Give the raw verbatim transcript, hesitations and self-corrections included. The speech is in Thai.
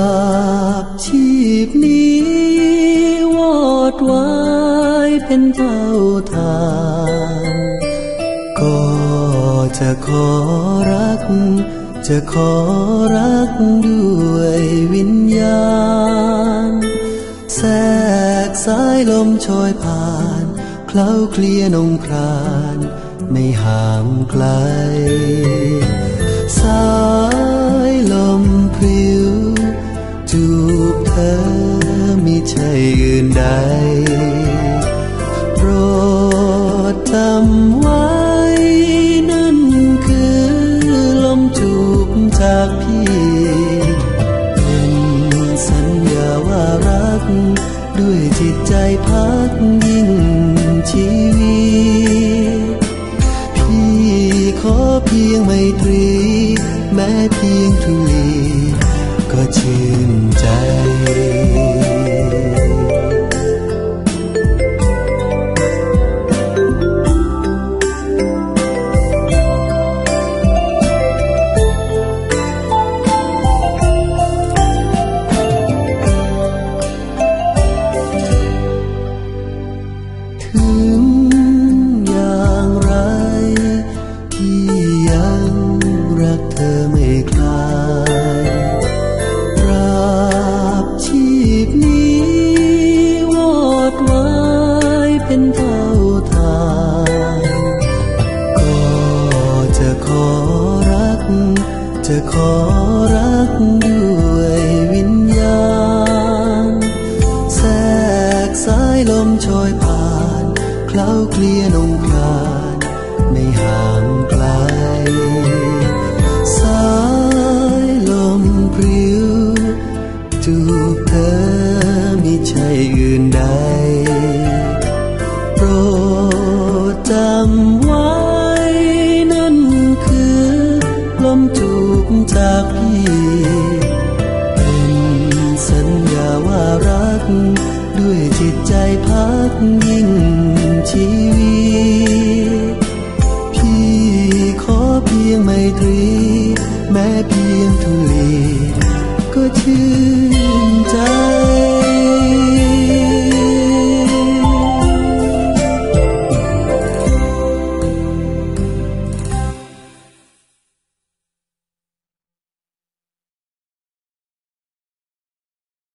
บชีพนี้วอดไว้เป็นเท่าทานก็จะขอรักจะขอรักด้วยวิญญาณแทรกสายลมโชยผ่านเคล้าเคลียนงครานไม่ห่างไกลสายลมพริ้วจูบเธอมิใช่อื่นใดโปรดจำไว้นั่นคือลมจูบจากพี่เป็นสัญญาว่ารักด้วยจิตใจพักยิ่งชีวิตพี่ขอเพียงไมตรีแม้เพียงทุลีก็ชื่นใจถึงอย่างไรที่ยังรักเธอไม่คลายตราบชีพนี้วอดไว้เป็นเท่าทานก็จะขอรักจะขอรักด้วยวิญญาณแทรกสายลมโชยผ่านเคล้าเคลียนงครานไม่ห่างไกลสายลมพริ้วจูบเธอมิใช่อื่นใดโปรดจำไว้นั่นคือลมจูบจากพี่เป็นสัญญาว่ารักด้วยจิตใจพักยิ่งชีวิตพี่ขอเพียงไมตรีแม้เพียงทุลีก็ชื่น